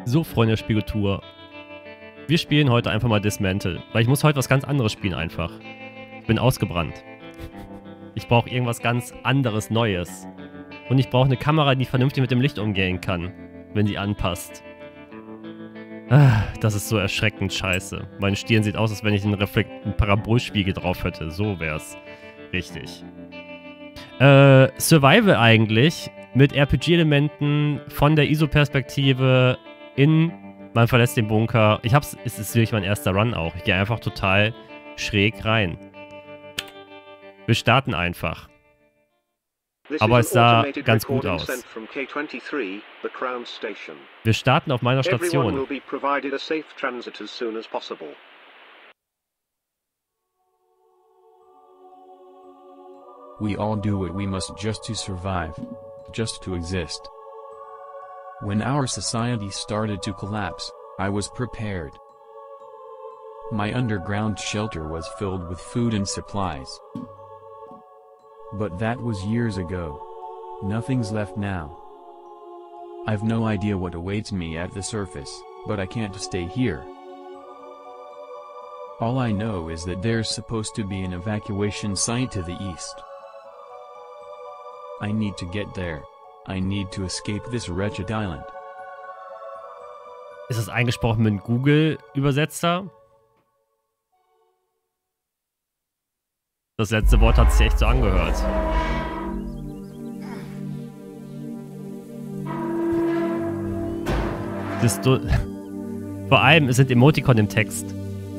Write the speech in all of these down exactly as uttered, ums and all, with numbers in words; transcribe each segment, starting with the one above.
So, Freunde der Spiegeltour. Wir spielen heute einfach mal Dismantle, weil ich muss heute was ganz anderes spielen einfach. Ich bin ausgebrannt. Ich brauche irgendwas ganz anderes, Neues. Und ich brauche eine Kamera, die vernünftig mit dem Licht umgehen kann, wenn sie anpasst. Ah, das ist so erschreckend scheiße. Meine Stirn sieht aus, als wenn ich einen, Reflekt einen Parabolspiegel drauf hätte. So wär's. Richtig. Äh, Survival eigentlich mit R P G-Elementen von der I S O-Perspektive in, man verlässt den Bunker. Ich hab's, es ist wirklich mein erster Run auch. Ich gehe einfach total schräg rein. Wir starten einfach. Aber es sah ganz gut aus. Wir starten auf meiner Station. We all do what we must just to survive. Just to exist. When our society started to collapse, I was prepared. My underground shelter was filled with food and supplies. But that was years ago. Nothing's left now. I've no idea what awaits me at the surface, but I can't stay here. All I know is that there's supposed to be an evacuation site to the east. I need to get there. I need to escape this wretched island. Ist das eingesprochen mit einem Google-Übersetzer? Das letzte Wort hat sich echt so angehört. Siehst du? Vor allem, es sind Emoticon im Text.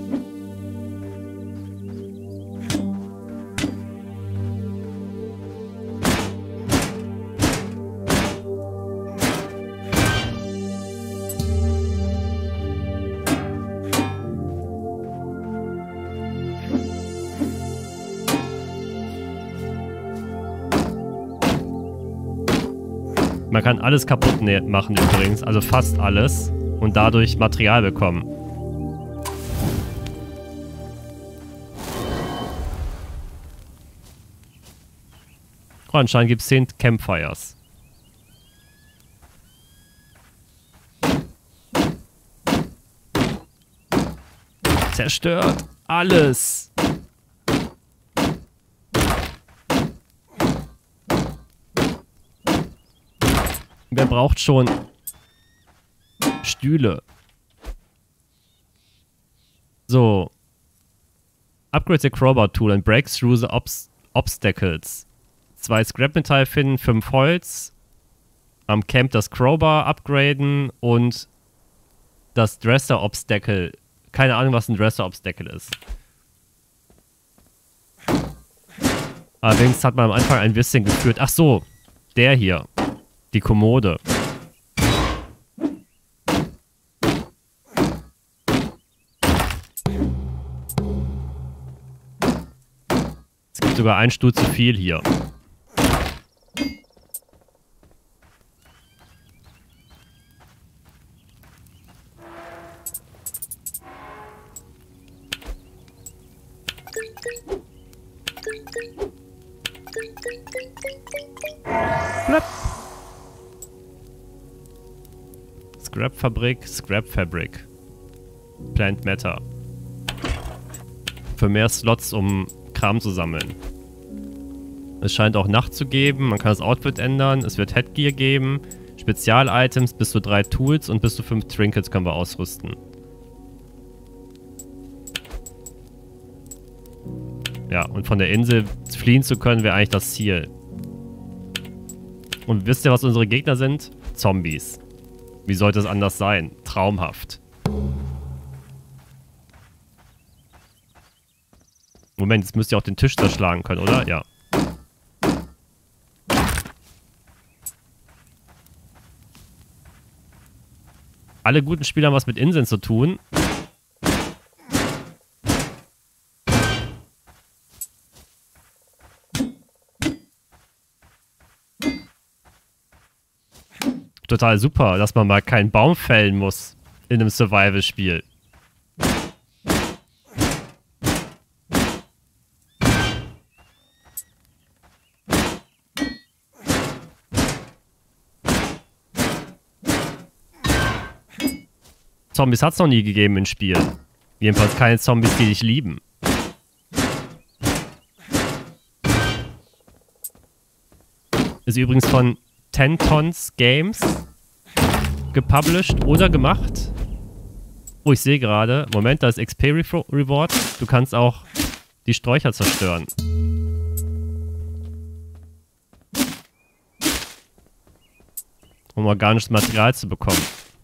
Man kann alles kaputt machen übrigens, also fast alles, und dadurch Material bekommen. Oh, anscheinend gibt es zehn Campfires. Zerstört alles! Wer braucht schon Stühle? So. Upgrade the Crowbar Tool and break through the obs obstacles. Zwei Scrap-Metall finden, fünf Holz. Am Camp das Crowbar upgraden und das Dresser-Obstacle. Keine Ahnung, was ein Dresser-Obstacle ist. Allerdings hat man am Anfang ein bisschen geführt. Ach so, der hier. Die Kommode. Es gibt sogar einen Stuhl zu viel hier. Blöpp. Scrap-Fabrik, Scrap-Fabric. Plant Matter. Für mehr Slots, um Kram zu sammeln. Es scheint auch Nacht zu geben. Man kann das Outfit ändern. Es wird Headgear geben. Spezial-Items, bis zu drei Tools und bis zu fünf Trinkets können wir ausrüsten. Ja, und von der Insel fliehen zu können, wäre eigentlich das Ziel. Und wisst ihr, was unsere Gegner sind? Zombies. Wie sollte es anders sein? Traumhaft. Moment, jetzt müsst ihr auch den Tisch zerschlagen können, oder? Ja. Alle guten Spiele haben was mit Inseln zu tun. Total super, dass man mal keinen Baum fällen muss in einem Survival-Spiel. Zombies hat es noch nie gegeben im Spiel. Jedenfalls keine Zombies, die dich lieben. Ist übrigens von ten Tons Games gepublished oder gemacht. Oh, ich sehe gerade. Moment, da ist X P Reward. Du kannst auch die Sträucher zerstören. Um organisches Material zu bekommen.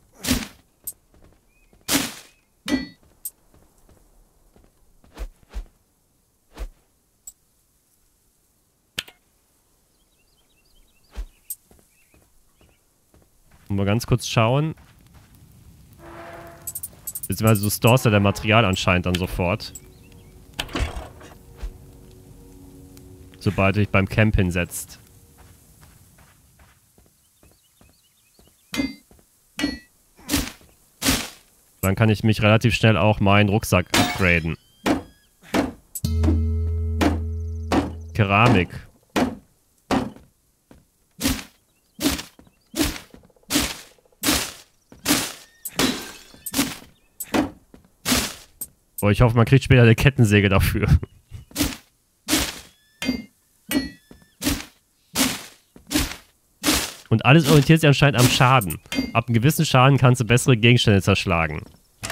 Mal ganz kurz schauen. Beziehungsweise du storest ja dein Material anscheinend dann sofort. Sobald du dich beim Camp hinsetzt. Dann kann ich mich relativ schnell auch meinen Rucksack upgraden. Keramik. Oh, ich hoffe, man kriegt später eine Kettensäge dafür. Und alles orientiert sich anscheinend am Schaden. Ab einem gewissen Schaden kannst du bessere Gegenstände zerschlagen.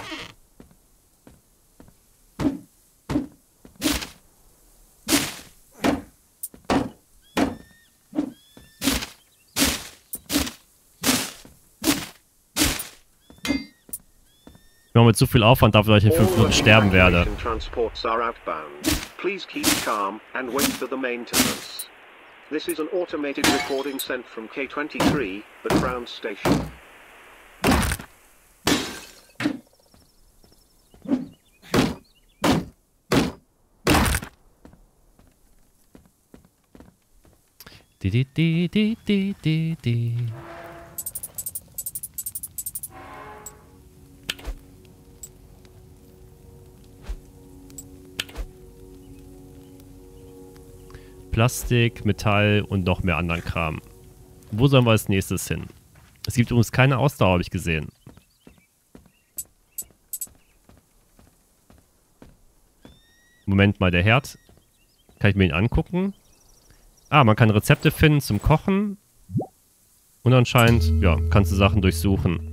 Ich mache mir zu viel Aufwand dafür, dass ich in fünf Minuten sterben werde. This is an automated recording sent from K twenty-three, the Crown Station. Di di di di di di di. Plastik, Metall und noch mehr anderen Kram. Wo sollen wir als nächstes hin? Es gibt übrigens keine Ausdauer, habe ich gesehen. Moment mal, der Herd. Kann ich mir ihn angucken? Ah, man kann Rezepte finden zum Kochen. Und anscheinend, ja, kannst du Sachen durchsuchen.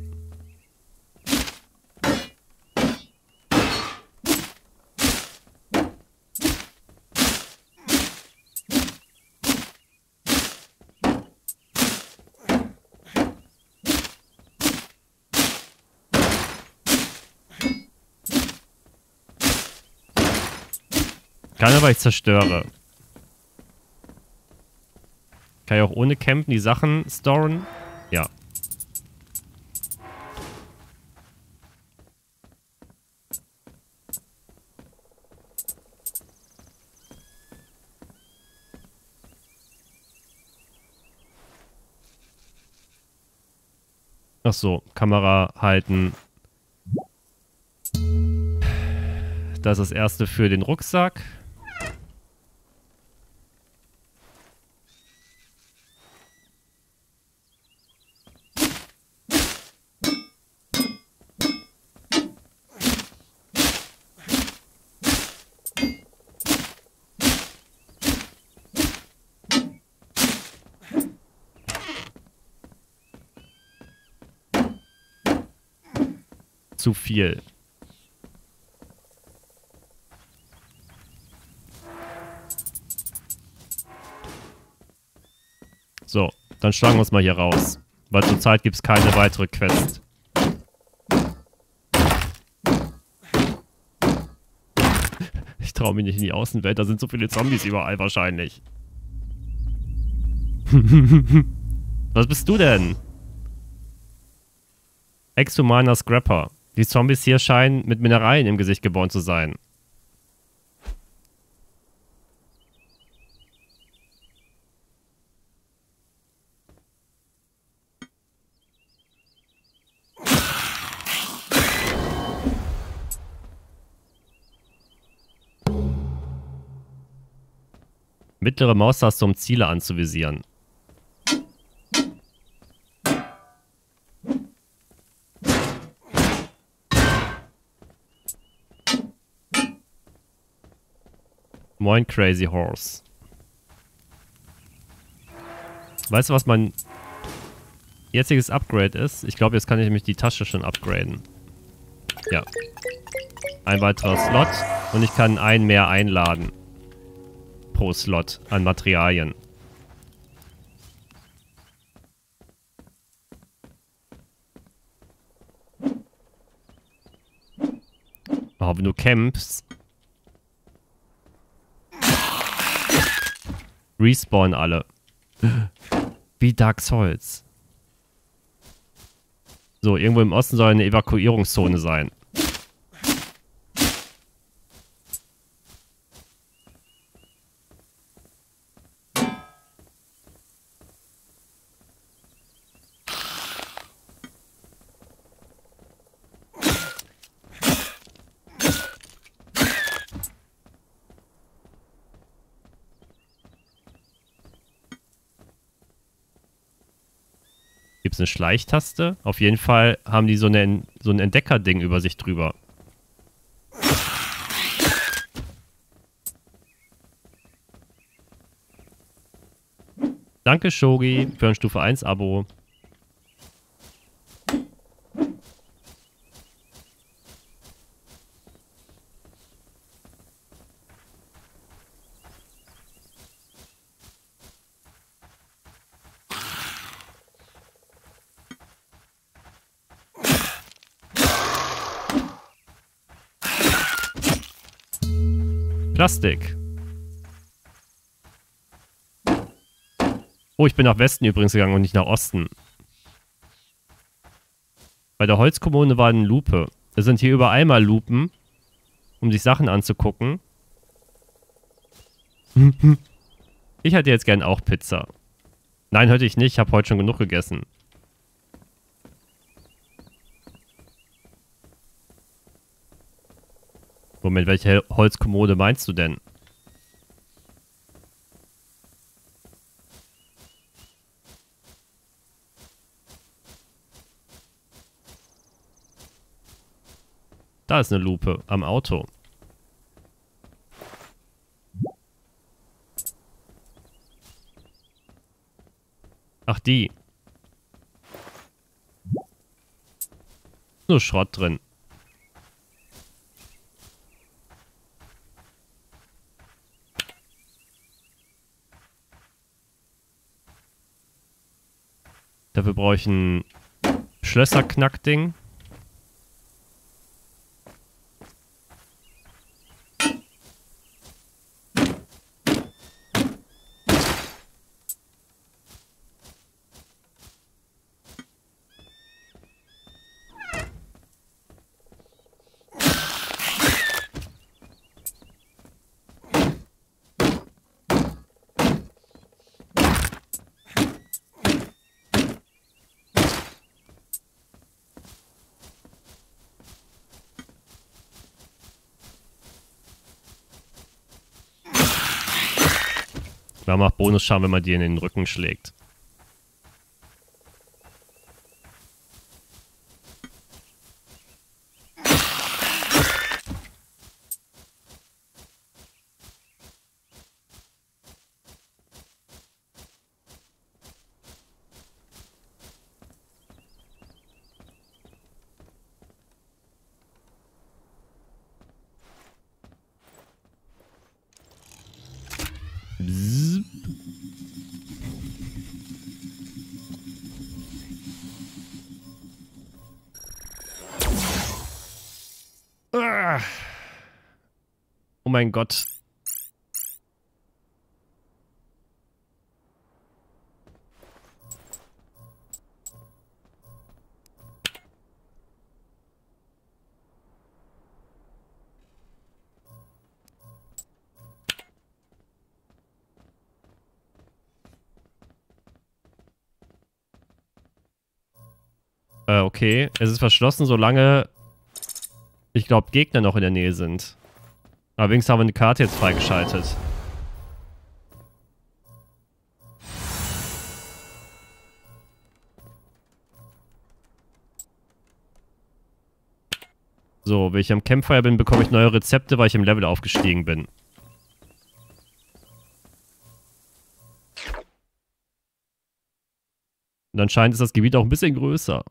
Kann aber ich zerstöre. Kann ich auch ohne Campen die Sachen storen? Ja. Ach so, Kamera halten. Das ist das erste für den Rucksack. Zu viel. So, dann schlagen wir uns mal hier raus. Weil zurzeit gibt es keine weitere Quest. Ich traue mich nicht in die Außenwelt, da sind so viele Zombies überall wahrscheinlich. Was bist du denn? Ex-humaner Scrapper. Die Zombies hier scheinen mit Mineralien im Gesicht geboren zu sein. Mittlere Maustaste, um Ziele anzuvisieren. Moin, Crazy Horse. Weißt du, was mein jetziges Upgrade ist? Ich glaube, jetzt kann ich nämlich die Tasche schon upgraden. Ja. Ein weiterer Slot und ich kann einen mehr einladen. Pro Slot an Materialien. Oh, wenn du campst. Respawn alle. Wie Dark Souls. So, irgendwo im Osten soll eine Evakuierungszone sein. Gibt es eine Schleichtaste? Auf jeden Fall haben die so, eine, so ein Entdecker-Ding über sich drüber. Danke, Shogi, für ein Stufe eins Abo. Plastik. Oh, ich bin nach Westen übrigens gegangen und nicht nach Osten. Bei der Holzkommune war eine Lupe. Es sind hier überall mal Lupen, um sich Sachen anzugucken. Ich hätte jetzt gern auch Pizza. Nein, heute ich nicht. Ich habe heute schon genug gegessen. Moment, welche Holzkommode meinst du denn? Da ist eine Lupe am Auto. Ach, die. Nur Schrott drin. Dafür brauche ich ein Schlösserknackding. Man macht Bonusschaden, wenn man dir in den Rücken schlägt. Bzzz. Ah. Oh mein Gott. Äh, okay. Es ist verschlossen, solange, ich glaube, Gegner noch in der Nähe sind. Aber wenigstens haben wir eine Karte jetzt freigeschaltet. So, wenn ich am Campfire bin, bekomme ich neue Rezepte, weil ich im Level aufgestiegen bin. Und anscheinend ist das Gebiet auch ein bisschen größer.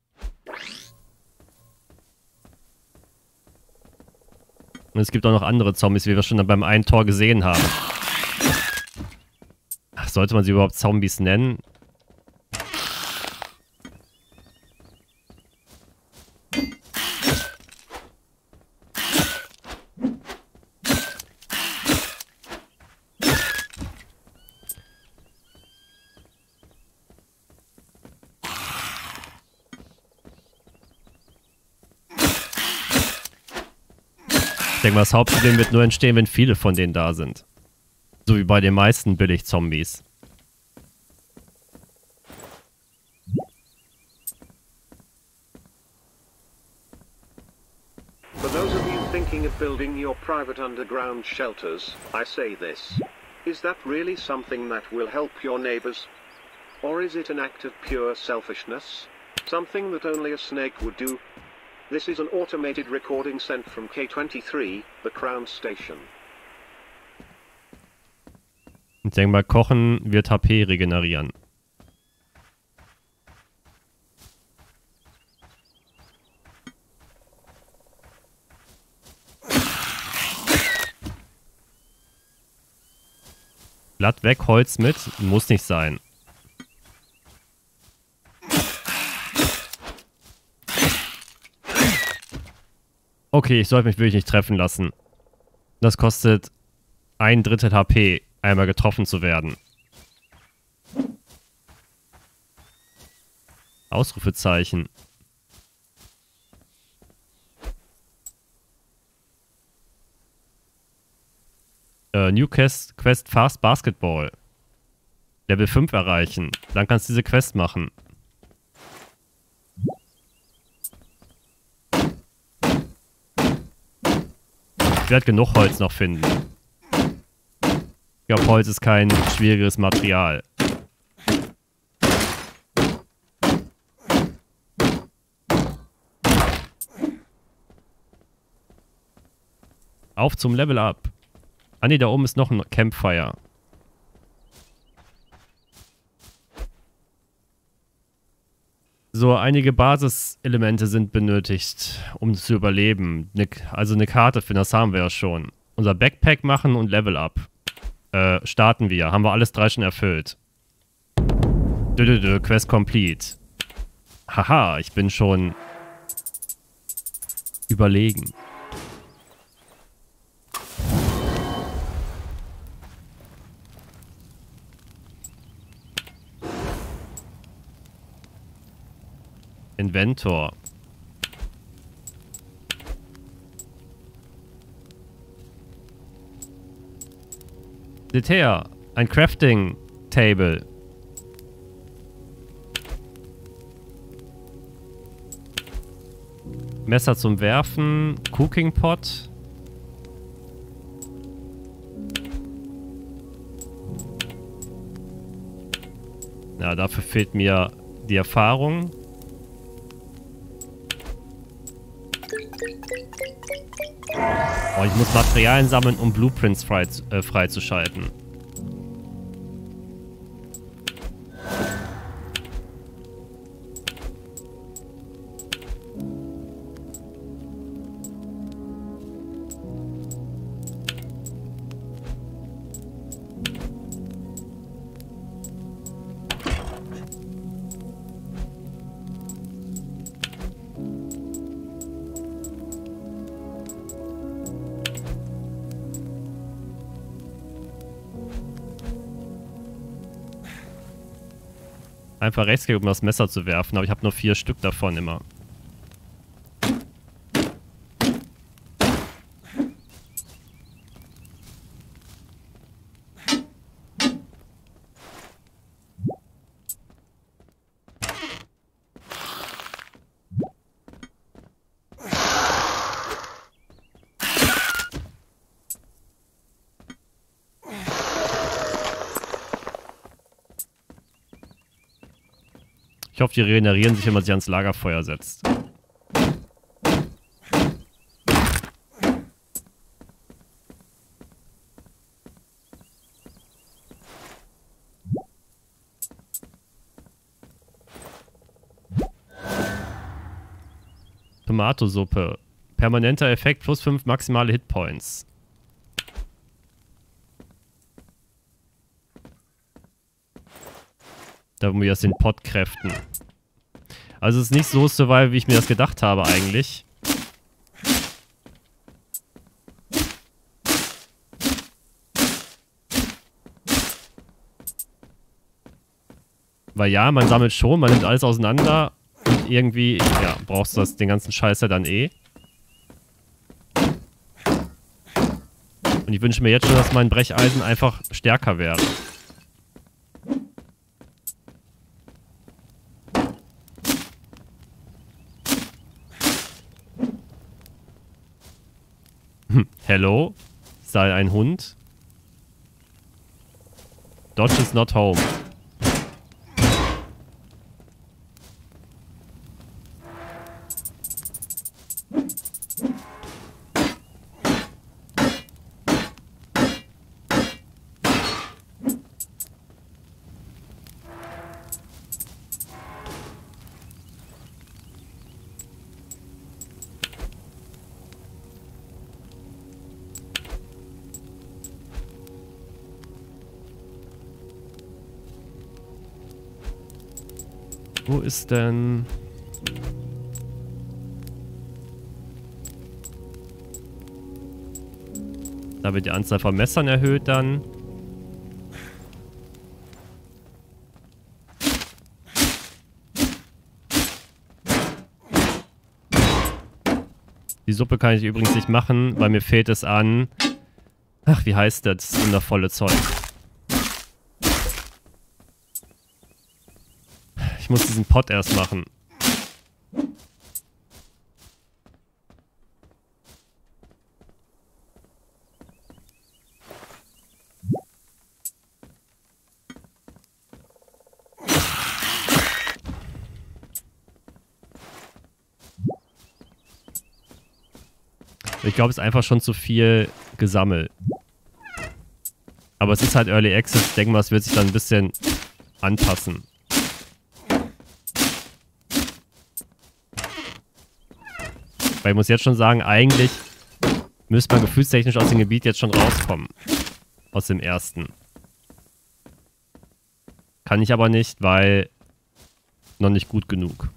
Und es gibt auch noch andere Zombies, wie wir schon beim einen Tor gesehen haben. Ach, sollte man sie überhaupt Zombies nennen? Ich denke mal, das Hauptproblem wird nur entstehen, wenn viele von denen da sind. So wie bei den meisten Billig-Zombies. For those of you thinking of building your private underground shelters, I say this. Is that really something that will help your neighbors? Or is it an act of pure selfishness? Something that only a snake would do? This is an automated recording sent from K twenty-three, the Crown Station. Ich denke mal, Kochen wird H P regenerieren. Blatt weg, Holz mit. Muss nicht sein. Okay, ich sollte mich wirklich nicht treffen lassen. Das kostet ein Drittel H P, einmal getroffen zu werden. Ausrufezeichen. Äh, New Quest, Quest Fast Basketball. Level fünf erreichen. Dann kannst du diese Quest machen. Ich werde genug Holz noch finden. Ich glaube, Holz ist kein schwieriges Material. Auf zum Level Up. Ah ne, da oben ist noch ein Campfire. So, einige Basiselemente sind benötigt, um zu überleben. Ne, also eine Karte finden, das haben wir ja schon. Unser Backpack machen und Level Up. Äh, starten wir. Haben wir alles drei schon erfüllt. Dö, dö, dö, Quest complete. Haha, ich bin schon überlegen. Inventor. Seht her, ein Crafting Table. Messer zum Werfen, Cooking Pot. Ja, dafür fehlt mir die Erfahrung. Oh, ich muss Materialien sammeln, um Blueprints frei, äh, freizuschalten. Einfach rechts gehen, um das Messer zu werfen, aber ich habe nur vier Stück davon immer. Ich hoffe, die regenerieren sich, wenn man sie ans Lagerfeuer setzt. Tomatosuppe. Permanenter Effekt plus fünf maximale Hitpoints. Da haben wir jetzt den Pot kräften. Also es ist nicht so survival, wie ich mir das gedacht habe eigentlich. Weil ja, man sammelt schon, man nimmt alles auseinander und irgendwie, ja, brauchst du das, den ganzen Scheiß ja dann eh. Und ich wünsche mir jetzt schon, dass mein Brecheisen einfach stärker wäre. Hm, hello? Sei ein Hund? Dodge is not home. Wo ist denn... Da wird die Anzahl von Messern erhöht dann. Die Suppe kann ich übrigens nicht machen, weil mir fehlt es an... Ach, wie heißt das wundervolle Zeug? Ich muss diesen Pot erst machen. Ich glaube, es ist einfach schon zu viel gesammelt. Aber es ist halt Early Access. Ich denke mal, es wird sich dann ein bisschen anpassen. Weil ich muss jetzt schon sagen, eigentlich müsste man gefühlstechnisch aus dem Gebiet jetzt schon rauskommen. Aus dem ersten. Kann ich aber nicht, weil noch nicht gut genug.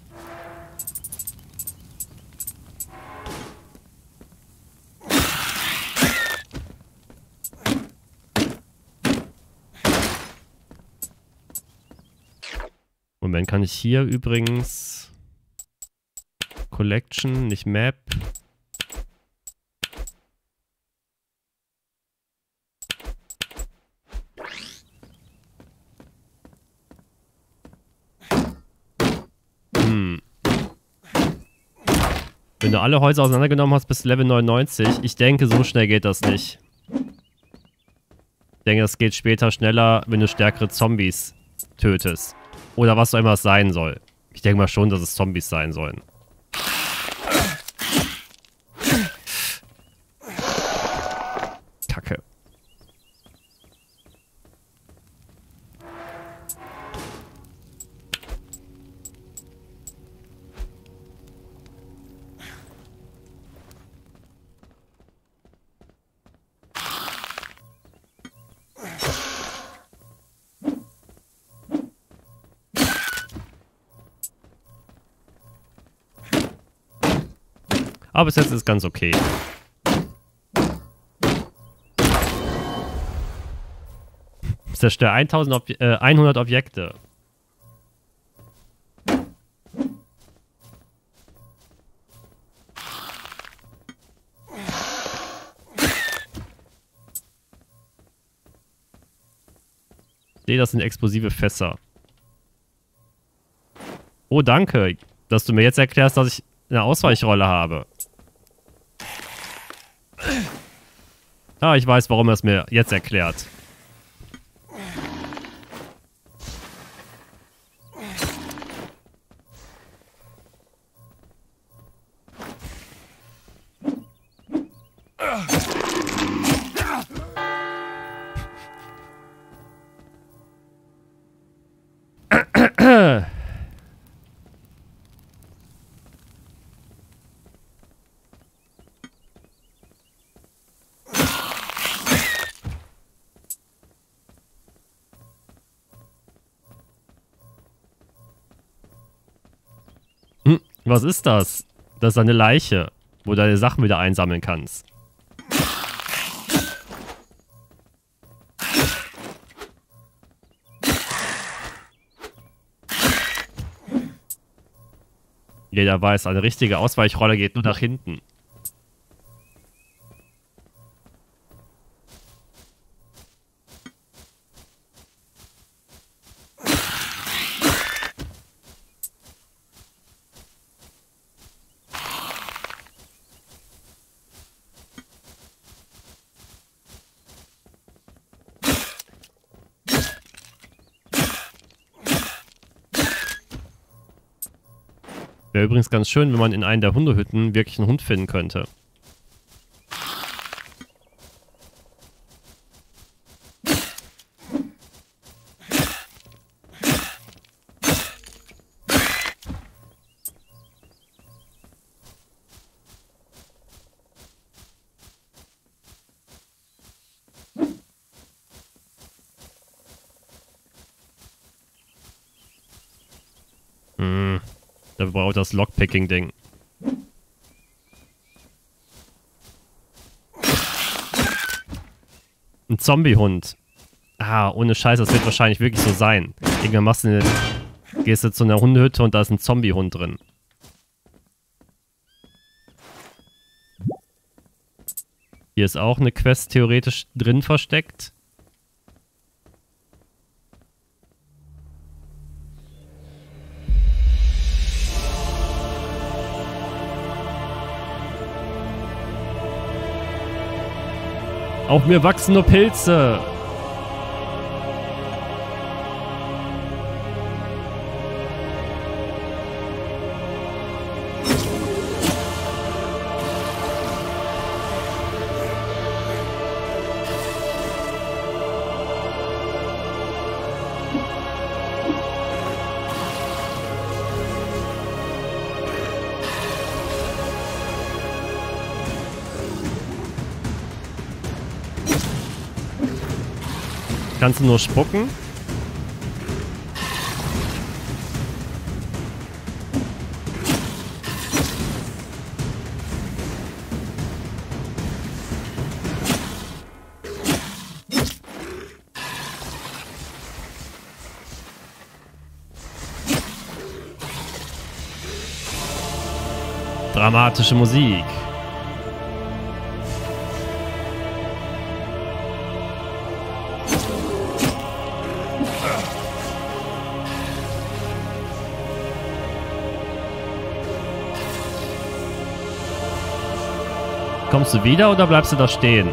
Moment, kann ich hier übrigens... Collection, nicht Map. Hm. Wenn du alle Häuser auseinandergenommen hast bis Level neunundneunzig, ich denke, so schnell geht das nicht. Ich denke, das geht später schneller, wenn du stärkere Zombies tötest. Oder was auch immer es sein soll. Ich denke mal schon, dass es Zombies sein sollen. Kacke. Aber bis jetzt ist es ganz okay. Zerstöre hundert Objekte. Nee, das sind explosive Fässer. Oh, danke, dass du mir jetzt erklärst, dass ich eine Ausweichrolle habe. Ah, ich weiß, warum er es mir jetzt erklärt. Was ist das? Das ist eine Leiche, wo du deine Sachen wieder einsammeln kannst. Jeder weiß, eine richtige Ausweichrolle geht nur nach hinten. Wäre übrigens ganz schön, wenn man in einer der Hundehütten wirklich einen Hund finden könnte. Hm. Da braucht das Lockpicking-Ding. Ein Zombie-Hund. Ah, ohne Scheiß, das wird wahrscheinlich wirklich so sein. Irgendwann machst du eine, gehst du zu einer Hundehütte und da ist ein Zombie-Hund drin. Hier ist auch eine Quest theoretisch drin versteckt. Auf mir wachsen nur Pilze. Kannst du nur spucken? Dramatische Musik. Kommst du wieder oder bleibst du da stehen?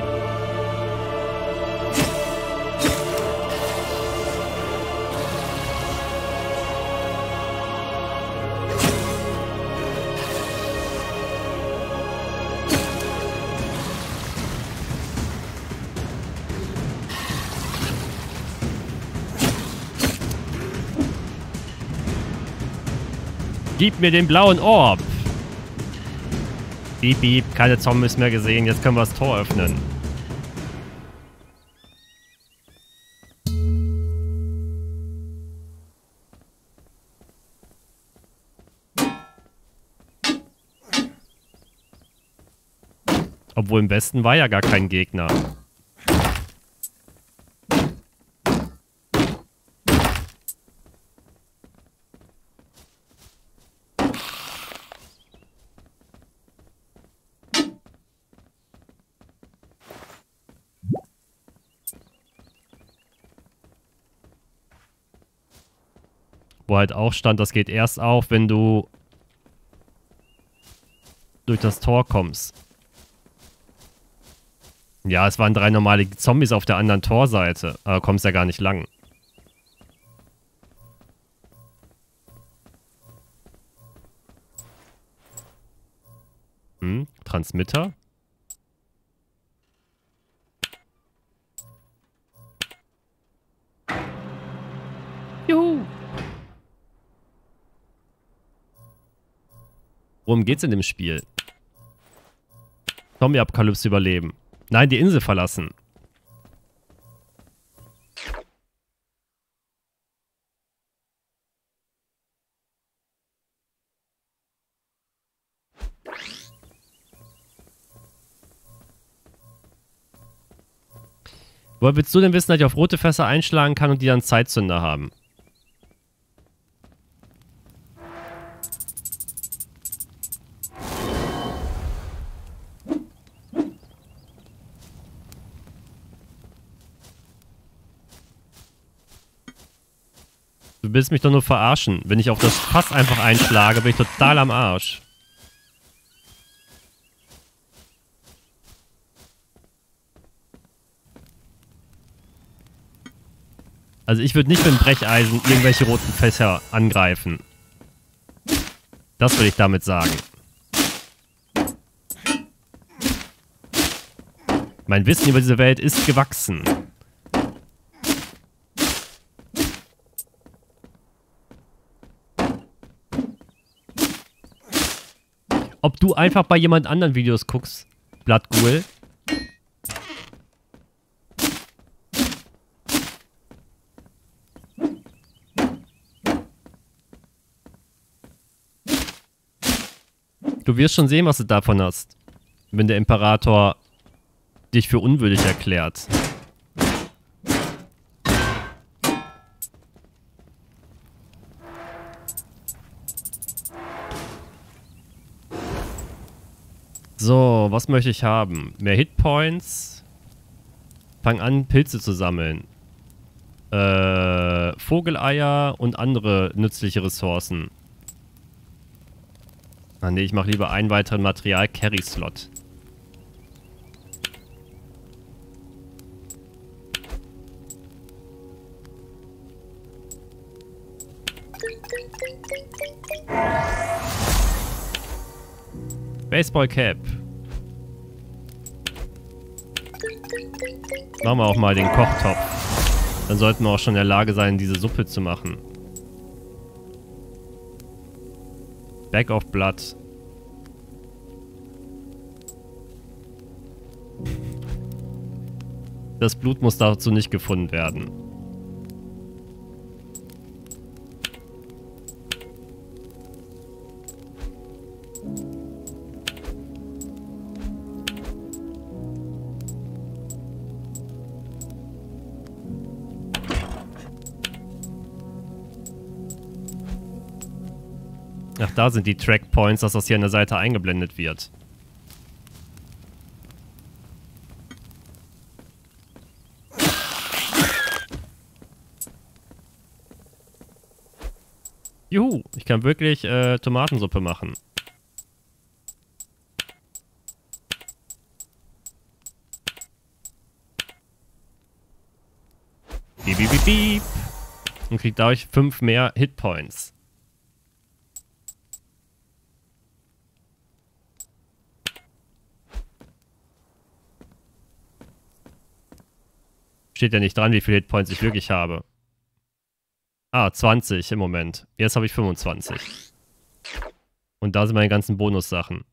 Gib mir den blauen Orb! Piep, piep, keine Zombies mehr gesehen, jetzt können wir das Tor öffnen. Obwohl im Westen war ja gar kein Gegner. Wo halt auch stand, das geht erst auf, wenn du durch das Tor kommst. Ja, es waren drei normale Zombies auf der anderen Torseite, aber kommst ja gar nicht lang. Hm, Transmitter? Juhu! Worum geht's in dem Spiel? Zombie-Apokalypse überleben. Nein, die Insel verlassen. Woher willst du denn wissen, dass ich auf rote Fässer einschlagen kann und die dann Zeitzünder haben? Du willst mich doch nur verarschen. Wenn ich auf das Fass einfach einschlage, bin ich total am Arsch. Also ich würde nicht mit dem Brecheisen irgendwelche roten Fässer angreifen. Das will ich damit sagen. Mein Wissen über diese Welt ist gewachsen. Ob du einfach bei jemand anderen Videos guckst, Bloodghoul. Du wirst schon sehen, was du davon hast, wenn der Imperator dich für unwürdig erklärt. So, was möchte ich haben? Mehr Hitpoints. Fang an, Pilze zu sammeln. Äh, Vogeleier und andere nützliche Ressourcen. Ah ne, ich mache lieber einen weiteren Material-Carry-Slot. Baseball Cap. Machen wir auch mal den Kochtopf. Dann sollten wir auch schon in der Lage sein, diese Suppe zu machen. Bag of Blood. Das Blut muss dazu nicht gefunden werden. Ach, da sind die Trackpoints, dass das hier an der Seite eingeblendet wird. Juhu, ich kann wirklich äh, Tomatensuppe machen. Piep, piep, piep, piep. Und kriegt dadurch fünf mehr Hitpoints. Steht ja nicht dran, wie viele Hitpoints ich wirklich habe. Ah, zwanzig im Moment. Jetzt habe ich fünfundzwanzig. Und da sind meine ganzen Bonussachen.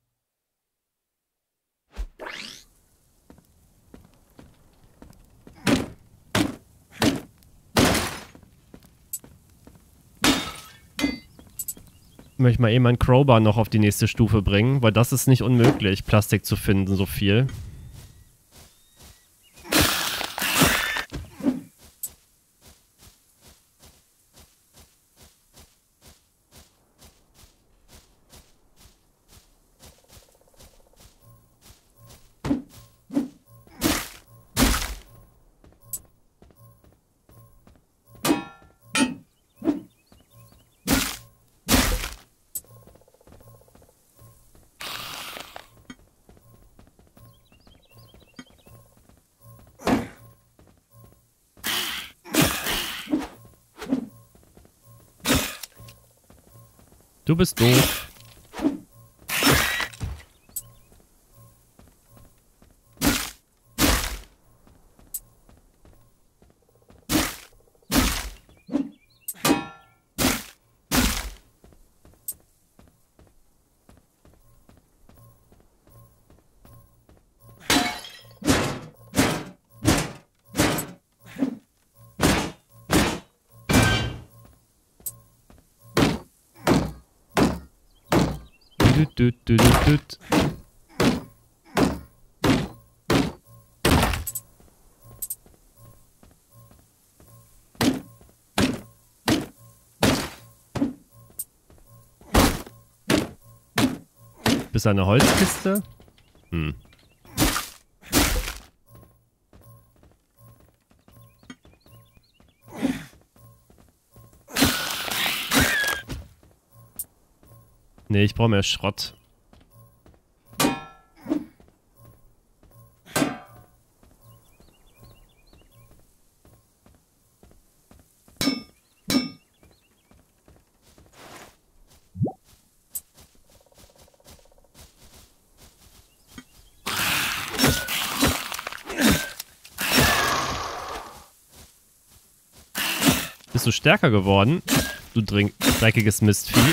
Ich möchte mal eben einen Crowbar noch auf die nächste Stufe bringen, weil das ist nicht unmöglich, Plastik zu finden, so viel. Du bist doof. Düt, düt, düt, düt. Bis eine Holzkiste? Hm. Nee, ich brauche mehr Schrott. Bist du stärker geworden? Du drink dreckiges Mistvieh.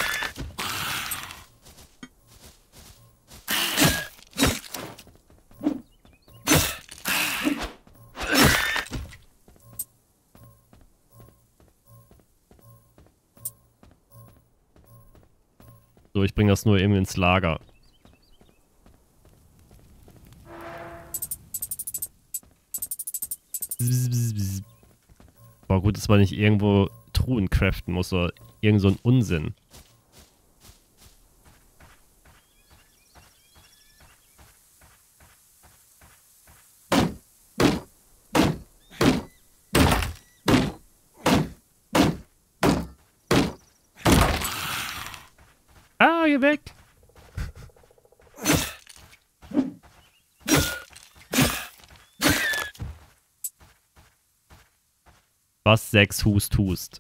So, ich bringe das nur eben ins Lager. Boah, gut, dass man nicht irgendwo Truhen craften muss oder irgend so ein Unsinn. Ah, geh weg! Was sechs Hust Hust.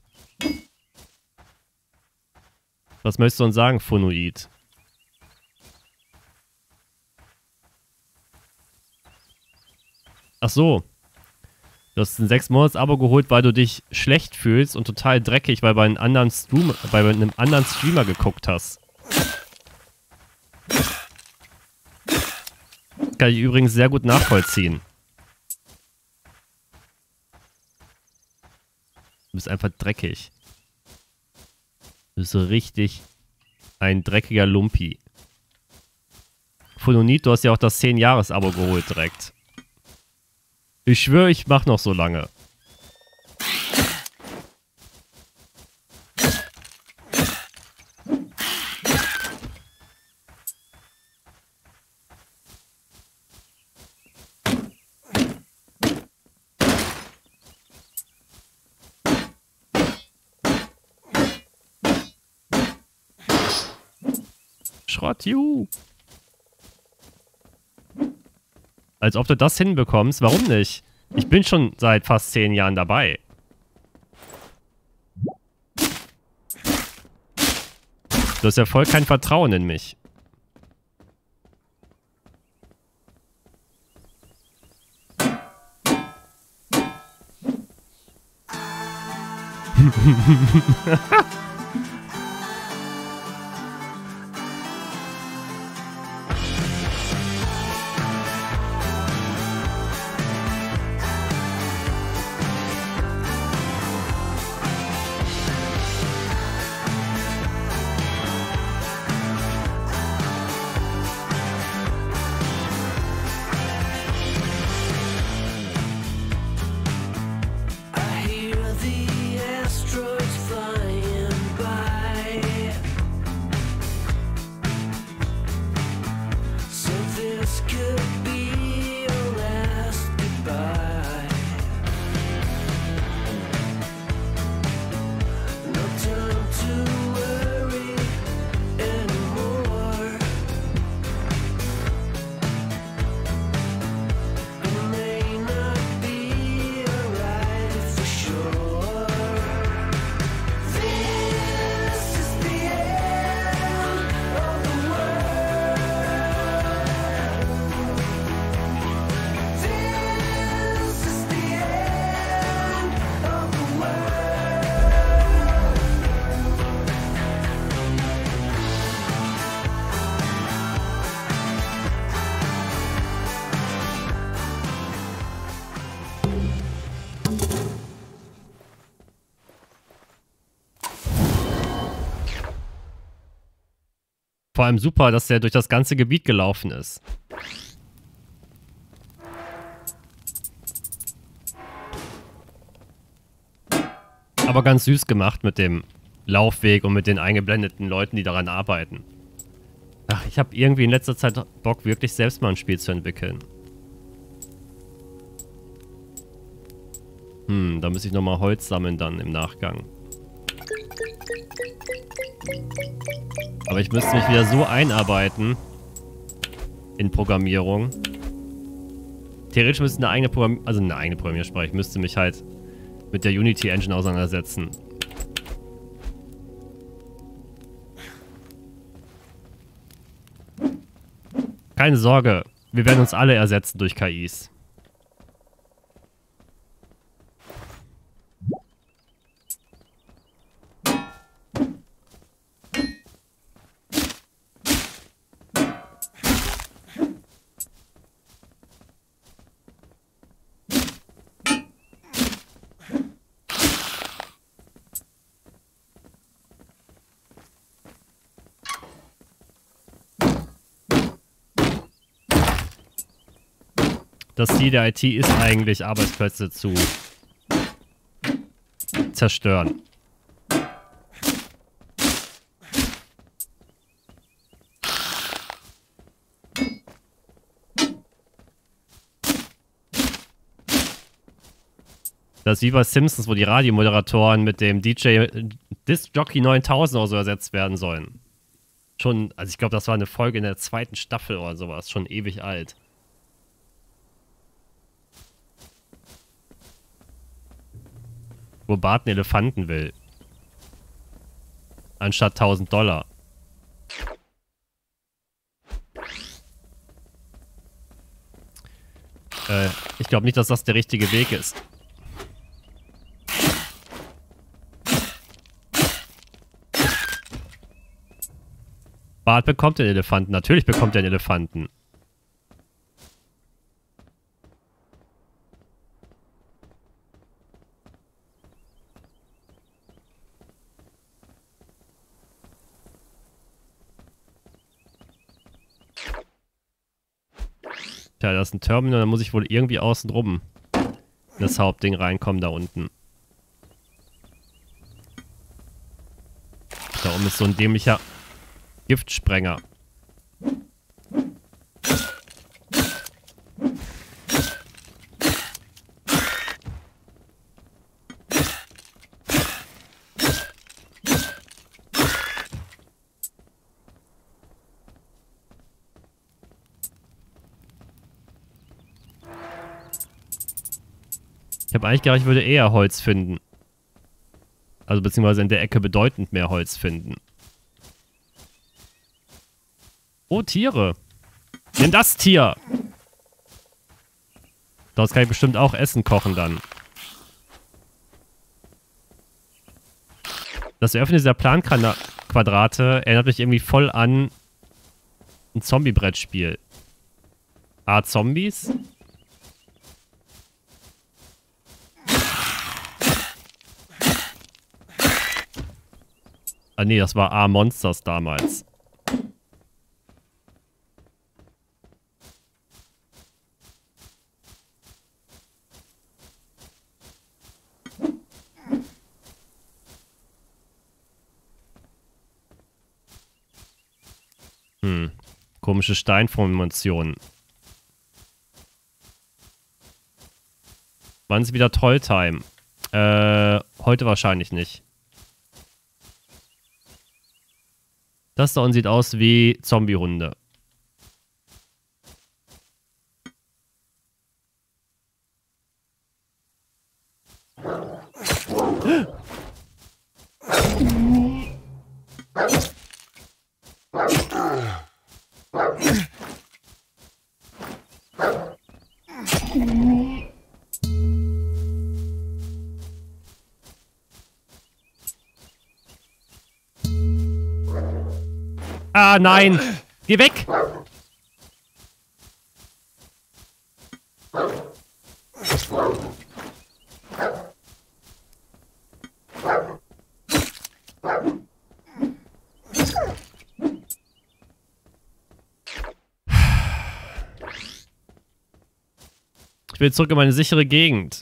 Was möchtest du uns sagen, Phonoid? Ach so. Du hast ein sechs Monats Abo geholt, weil du dich schlecht fühlst und total dreckig, weil bei einem anderen Stream, bei einem anderen Streamer geguckt hast. Kann ich übrigens sehr gut nachvollziehen. Du bist einfach dreckig. Du bist so richtig ein dreckiger Lumpi. Phononit, du hast ja auch das zehn Jahres Abo geholt direkt. Ich schwöre, ich mach noch so lange. Schrott, juhu. Als ob du das hinbekommst. Warum nicht? Ich bin schon seit fast zehn Jahren dabei. Du hast ja voll kein Vertrauen in mich. Vor allem super, dass der durch das ganze Gebiet gelaufen ist. Aber ganz süß gemacht mit dem Laufweg und mit den eingeblendeten Leuten, die daran arbeiten. Ach, ich habe irgendwie in letzter Zeit Bock, wirklich selbst mal ein Spiel zu entwickeln. Hm, da muss ich nochmal Holz sammeln dann im Nachgang. Aber ich müsste mich wieder so einarbeiten in Programmierung. Theoretisch müsste eine eigene Programm... Also eine eigene Programmiersprache. Ich müsste mich halt mit der Unity Engine auseinandersetzen. Keine Sorge, wir werden uns alle ersetzen durch K Is. Das Ziel der I T ist eigentlich, Arbeitsplätze zu zerstören. Das ist wie bei Simpsons, wo die Radiomoderatoren mit dem D J Disc Jockey neuntausend oder so ersetzt werden sollen. Schon, also ich glaube, das war eine Folge in der zweiten Staffel oder sowas, schon ewig alt. Wo Bart einen Elefanten will. Anstatt tausend Dollar. Äh, ich glaube nicht, dass das der richtige Weg ist. Bart bekommt den Elefanten. Natürlich bekommt er einen Elefanten. Tja, das ist ein Terminal, da muss ich wohl irgendwie außen rum in das Hauptding reinkommen, da unten. Da oben ist so ein dämlicher Giftsprenger. Ich habe eigentlich gedacht, ich würde eher Holz finden. Also beziehungsweise in der Ecke bedeutend mehr Holz finden. Oh, Tiere. Nimm das Tier. Daraus kann ich bestimmt auch Essen kochen dann. Das Eröffnen dieser Planquadrate erinnert mich irgendwie voll an ein Zombie-Brettspiel. Ah, Zombies? Ah nee, das war A-Monsters damals. Hm. Komische Steinformationen. Wann ist wieder Trolltime? Äh, heute wahrscheinlich nicht. Das da unten sieht aus wie Zombiehunde. Ah, nein! Geh weg! Ich will zurück in meine sichere Gegend.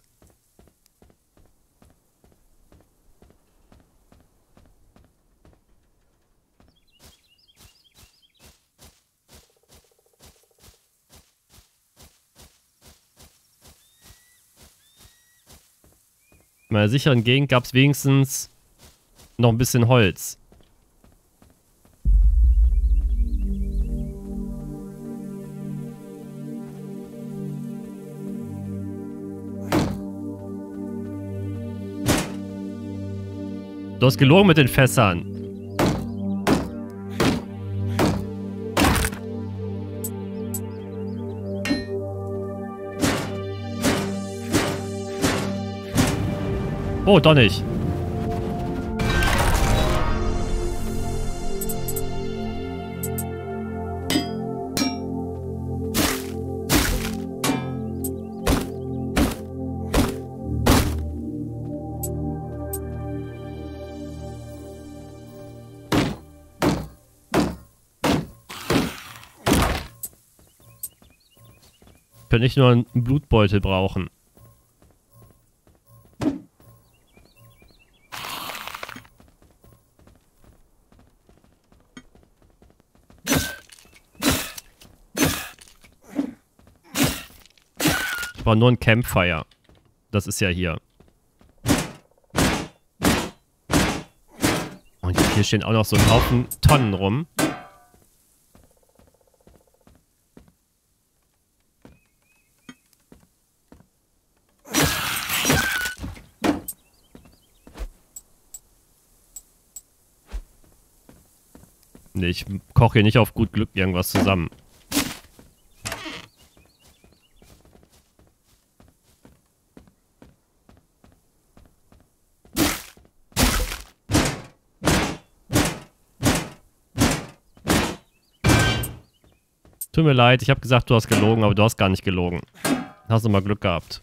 In meiner sicheren Gegend gab es wenigstens noch ein bisschen Holz. Du hast gelogen mit den Fässern. Oh, doch nicht. Ich könnte nicht nur einen Blutbeutel brauchen. Ich brauche nur ein Campfire. Das ist ja hier. Und hier stehen auch noch so ein Haufen Tonnen rum. Nee, ich koche hier nicht auf gut Glück irgendwas zusammen. Tut mir leid, ich habe gesagt, du hast gelogen, aber du hast gar nicht gelogen. Hast du mal Glück gehabt.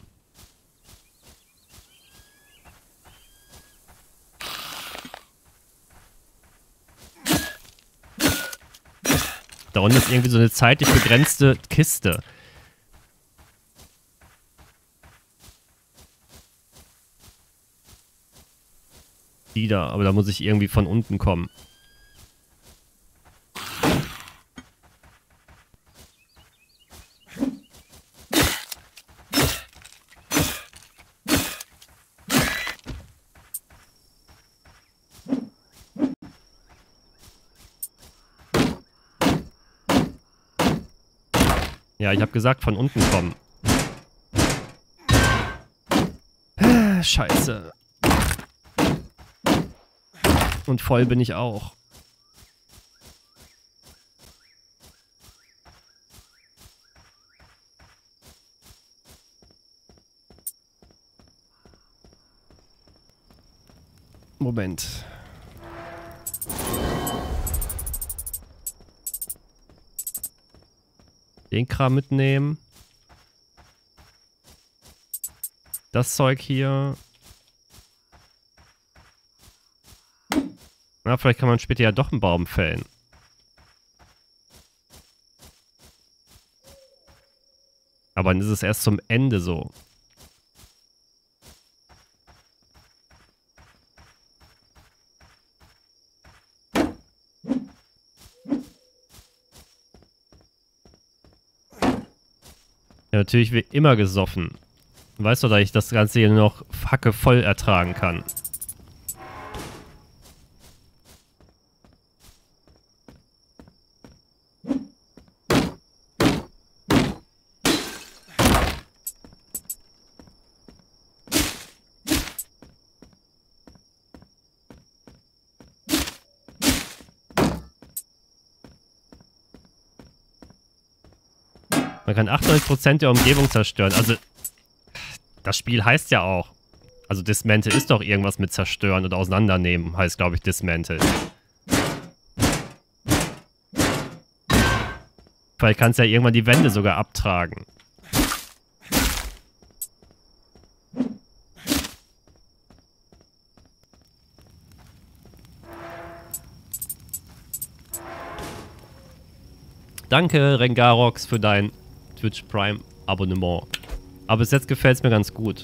Da unten ist irgendwie so eine zeitlich begrenzte Kiste. Die da, aber da muss ich irgendwie von unten kommen. Ja, ich habe gesagt, von unten kommen. Scheiße. Und voll bin ich auch. Moment. Den Kram mitnehmen. Das Zeug hier. Na, vielleicht kann man später ja doch einen Baum fällen. Aber dann ist es erst zum Ende so. Ja, natürlich wie immer gesoffen. Weißt du, dass ich das Ganze hier nur noch Hacke voll ertragen kann. Man kann achtundneunzig Prozent der Umgebung zerstören. Also, das Spiel heißt ja auch. Also, Dismantle ist doch irgendwas mit zerstören oder auseinandernehmen. Heißt, glaube ich, Dismantle. Vielleicht kannst du ja irgendwann die Wände sogar abtragen. Danke, Rengarox, für dein Twitch Prime Abonnement. Aber bis jetzt gefällt es mir ganz gut.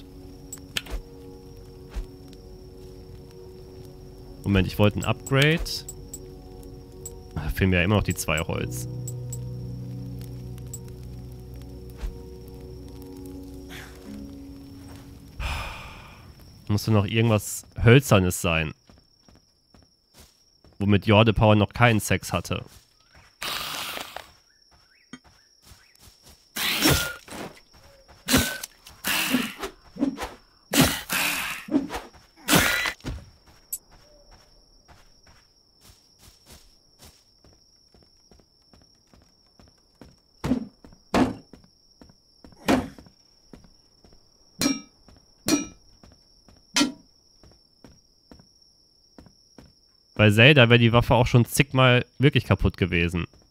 Moment, ich wollte ein Upgrade. Da fehlen mir ja immer noch die zwei Holz. Musste noch irgendwas Hölzernes sein. Womit Jordepower noch keinen Sex hatte. Bei Zelda wäre die Waffe auch schon zigmal wirklich kaputt gewesen.